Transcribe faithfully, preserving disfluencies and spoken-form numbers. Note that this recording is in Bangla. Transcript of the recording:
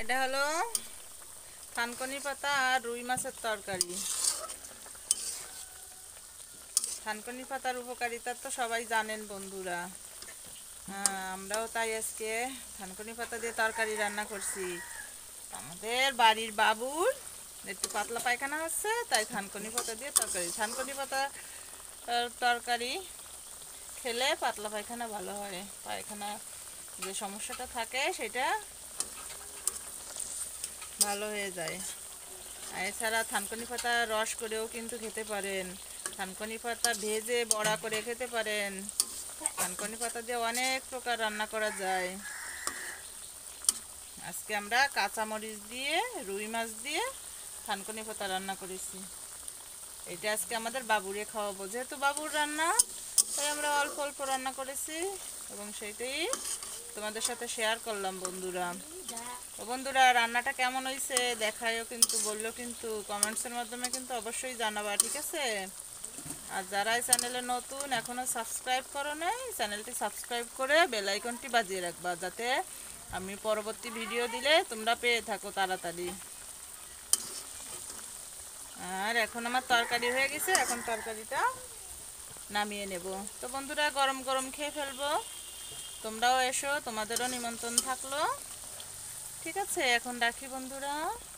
এটা হলো থানকুনি পাতা আর রুই মাছের তরকারি। থানকুনি পাতার উপকারিতা তো সবাই জানেন বন্ধুরা। হ্যাঁ, আমরাও তাই আজকে থানকুনি পাতা দিয়ে তরকারি রান্না করছি। আমাদের বাড়ির বাবুর একটু পাতলা পায়খানা হচ্ছে, তাই থানকুনি পাতা দিয়ে তরকারি। থানকুনি পাতা তরকারি খেলে পাতলা পায়খানা ভালো হয়, পায়খানা যে সমস্যাটা থাকে সেটা ভালো হয়ে যায়। এছাড়া থানকুনি পাতা রস করেও কিন্তু খেতে পারেন, থানকুনি পাতা ভেজে বড়া করে খেতে পারেন। থানকুনি পাতা দিয়ে অনেক প্রকার রান্না করা যায়। আজকে আমরা কাঁচামরিচ দিয়ে রুই মাছ দিয়ে থানকুনি পাতা রান্না করেছি। এটা আজকে আমাদের বাবুরে খাওয়াবো, যেহেতু বাবুর রান্না তাই আমরা অল্প অল্প রান্না করেছি এবং সেইটাই তোমাদের সাথে শেয়ার করলাম বন্ধুরা। ও বন্ধুরা, রান্নাটা কেমন হয়েছে দেখায়ও কিন্তু, বললো কিন্তু কমেন্টসের মাধ্যমে কিন্তু অবশ্যই জানাবা, ঠিক আছে? আর যারা এই চ্যানেলে নতুন এখনও সাবস্ক্রাইব করো নাই, চ্যানেলটি সাবস্ক্রাইব করে বেল আইকনটি বাজিয়ে রাখবা, যাতে আমি পরবর্তী ভিডিও দিলে তোমরা পেয়ে থাকো তাড়াতাড়ি। আর এখন আমার তরকারি হয়ে গেছে, এখন তরকারিটা নামিয়ে নেব। তো বন্ধুরা, গরম গরম খেয়ে ফেলবো, তোমরাও এসো, তোমাদেরও নিমন্ত্রণ থাকলো। ঠিক আছে, এখন রাখি বন্ধুরা।